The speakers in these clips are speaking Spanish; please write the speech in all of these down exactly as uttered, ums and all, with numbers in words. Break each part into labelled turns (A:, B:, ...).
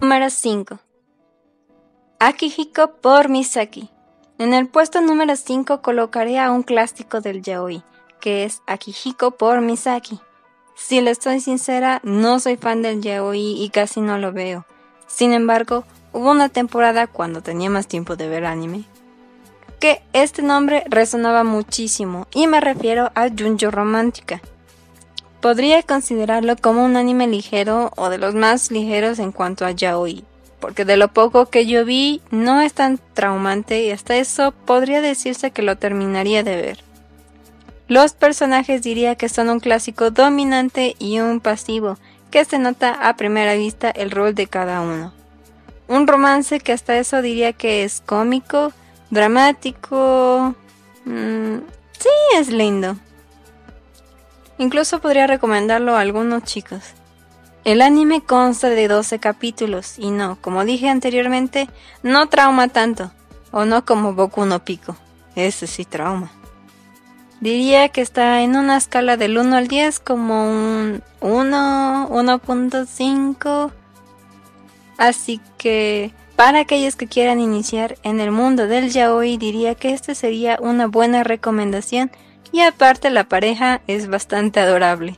A: Número cinco. Akihiko por Misaki. En el puesto número cinco colocaré a un clásico del yaoi, que es Akihiko por Misaki. Si le estoy sincera, no soy fan del yaoi y casi no lo veo. Sin embargo, hubo una temporada cuando tenía más tiempo de ver anime, que este nombre resonaba muchísimo, y me refiero a Junjo Romántica. Podría considerarlo como un anime ligero o de los más ligeros en cuanto a yaoi, porque de lo poco que yo vi no es tan traumante y hasta eso podría decirse que lo terminaría de ver. Los personajes diría que son un clásico dominante y un pasivo, que se nota a primera vista el rol de cada uno. Un romance que hasta eso diría que es cómico, dramático... Mmm, sí, es lindo. Incluso podría recomendarlo a algunos chicos. El anime consta de doce capítulos y no, como dije anteriormente, no trauma tanto, o no como Boku no Pico, ese sí trauma. Diría que está en una escala del uno al diez como un uno, uno punto cinco, así que para aquellos que quieran iniciar en el mundo del yaoi diría que este sería una buena recomendación. Y aparte la pareja es bastante adorable.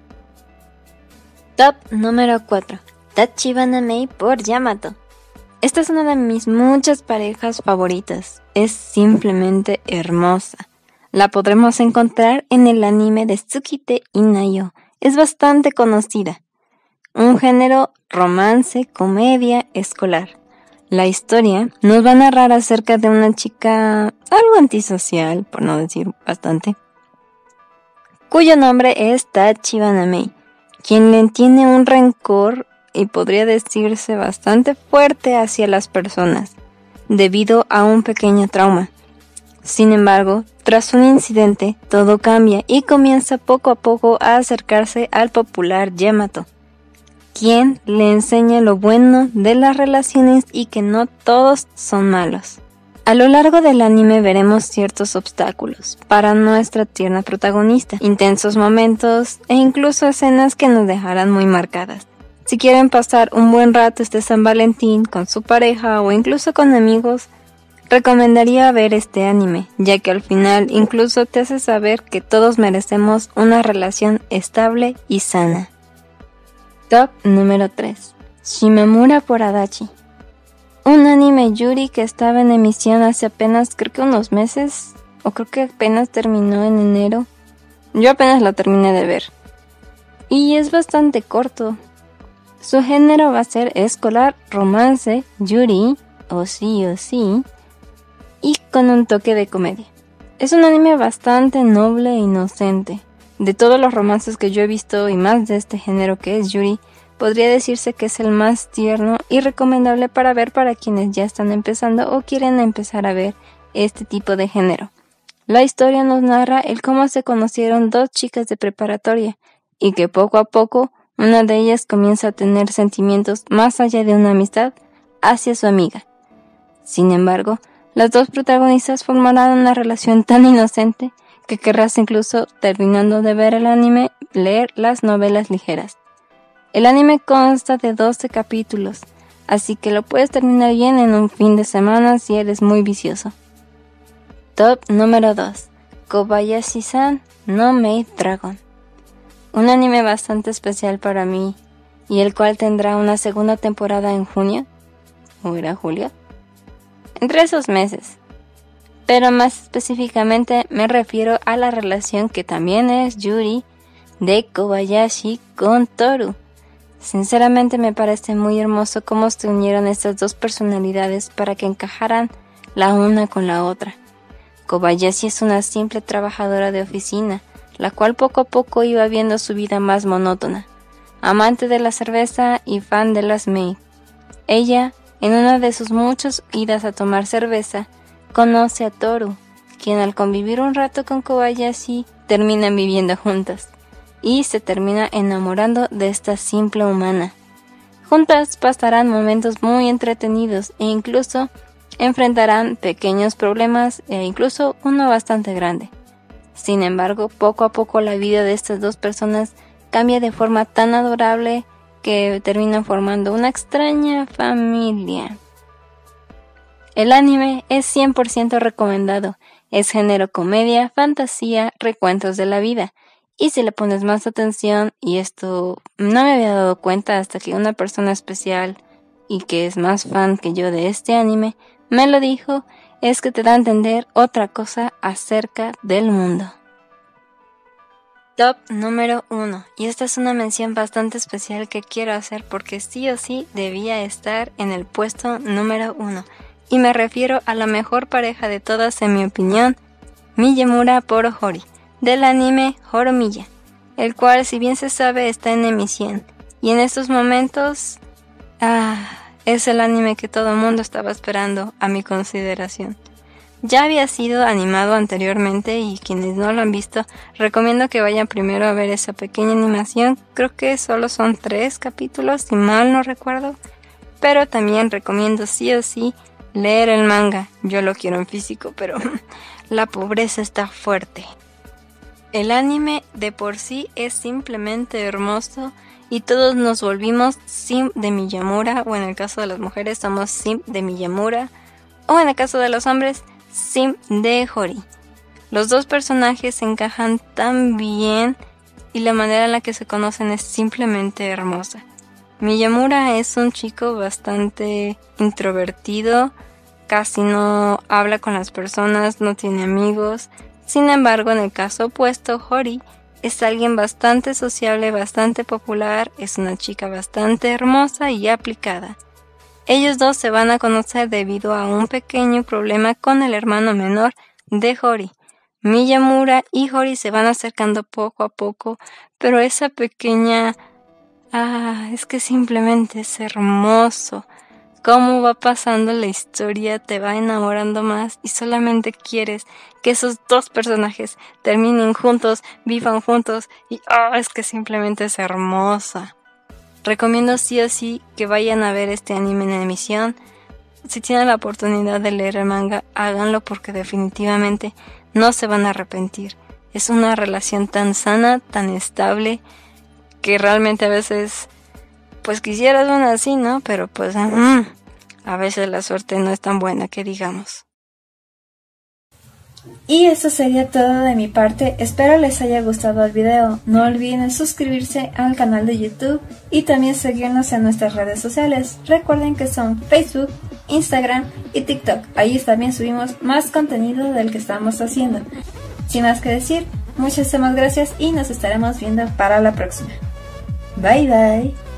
A: Top número cuatro. Tachibana Mei por Yamato. Esta es una de mis muchas parejas favoritas. Es simplemente hermosa. La podremos encontrar en el anime de Tsukite Inayo. Es bastante conocida. Un género romance, comedia, escolar. La historia nos va a narrar acerca de una chica algo antisocial, por no decir bastante, cuyo nombre es Tachibana Mei, quien le tiene un rencor y podría decirse bastante fuerte hacia las personas, debido a un pequeño trauma. Sin embargo, tras un incidente, todo cambia y comienza poco a poco a acercarse al popular Yamato, quien le enseña lo bueno de las relaciones y que no todos son malos. A lo largo del anime veremos ciertos obstáculos para nuestra tierna protagonista, intensos momentos e incluso escenas que nos dejarán muy marcadas. Si quieren pasar un buen rato este San Valentín con su pareja o incluso con amigos, recomendaría ver este anime, ya que al final incluso te hace saber que todos merecemos una relación estable y sana. Top número tres. Shimamura por Adachi. Un anime yuri que estaba en emisión hace apenas creo que unos meses, o creo que apenas terminó en enero. Yo apenas lo terminé de ver. Y es bastante corto. Su género va a ser escolar, romance, yuri, o sí o sí, y con un toque de comedia. Es un anime bastante noble e inocente. De todos los romances que yo he visto y más de este género que es yuri, podría decirse que es el más tierno y recomendable para ver para quienes ya están empezando o quieren empezar a ver este tipo de género. La historia nos narra el cómo se conocieron dos chicas de preparatoria y que poco a poco una de ellas comienza a tener sentimientos más allá de una amistad hacia su amiga. Sin embargo, las dos protagonistas formarán una relación tan inocente que querrás incluso, terminando de ver el anime, leer las novelas ligeras. El anime consta de doce capítulos, así que lo puedes terminar bien en un fin de semana si eres muy vicioso. Top número dos. Kobayashi-san no Maid Dragon. Un anime bastante especial para mí, y el cual tendrá una segunda temporada en junio, ¿o era julio? Entre esos meses. Pero más específicamente me refiero a la relación que también es yuri de Kobayashi con Toru. Sinceramente me parece muy hermoso cómo se unieron estas dos personalidades para que encajaran la una con la otra. Kobayashi es una simple trabajadora de oficina, la cual poco a poco iba viendo su vida más monótona. Amante de la cerveza y fan de las maid. Ella, en una de sus muchas idas a tomar cerveza, conoce a Toru, quien al convivir un rato con Kobayashi terminan viviendo juntas y se termina enamorando de esta simple humana. Juntas pasarán momentos muy entretenidos e incluso enfrentarán pequeños problemas e incluso uno bastante grande. Sin embargo, poco a poco la vida de estas dos personas cambia de forma tan adorable que terminan formando una extraña familia. El anime es cien por ciento recomendado. Es género comedia, fantasía, recuentos de la vida. Y si le pones más atención, y esto no me había dado cuenta hasta que una persona especial y que es más fan que yo de este anime me lo dijo, es que te da a entender otra cosa acerca del mundo. Top número uno. Y esta es una mención bastante especial que quiero hacer porque sí o sí debía estar en el puesto número uno. Y me refiero a la mejor pareja de todas en mi opinión, Miyamura por Hori, del anime Horimiya, el cual si bien se sabe está en emisión. Y en estos momentos, ah, es el anime que todo el mundo estaba esperando a mi consideración. Ya había sido animado anteriormente y quienes no lo han visto, recomiendo que vayan primero a ver esa pequeña animación. Creo que solo son tres capítulos, si mal no recuerdo. Pero también recomiendo sí o sí leer el manga. Yo lo quiero en físico, pero la pobreza está fuerte. El anime de por sí es simplemente hermoso y todos nos volvimos simp de Miyamura, o en el caso de las mujeres somos simp de Miyamura, o en el caso de los hombres, simp de Hori. Los dos personajes se encajan tan bien y la manera en la que se conocen es simplemente hermosa. Miyamura es un chico bastante introvertido, casi no habla con las personas, no tiene amigos. Sin embargo, en el caso opuesto, Hori es alguien bastante sociable, bastante popular, es una chica bastante hermosa y aplicada. Ellos dos se van a conocer debido a un pequeño problema con el hermano menor de Hori. Miyamura y Hori se van acercando poco a poco, pero esa pequeña... Ah, es que simplemente es hermoso. Cómo va pasando la historia, te va enamorando más y solamente quieres que esos dos personajes terminen juntos, vivan juntos y oh, es que simplemente es hermosa. Recomiendo sí o sí que vayan a ver este anime en emisión. Si tienen la oportunidad de leer el manga, háganlo porque definitivamente no se van a arrepentir. Es una relación tan sana, tan estable, que realmente a veces pues quisieras una así, ¿no? Pero pues mm, a veces la suerte no es tan buena que digamos.
B: Y eso sería todo de mi parte, espero les haya gustado el video, no olviden suscribirse al canal de YouTube y también seguirnos en nuestras redes sociales, recuerden que son Facebook, Instagram y TikTok, ahí también subimos más contenido del que estamos haciendo. Sin más que decir, muchísimas gracias y nos estaremos viendo para la próxima. Bye bye.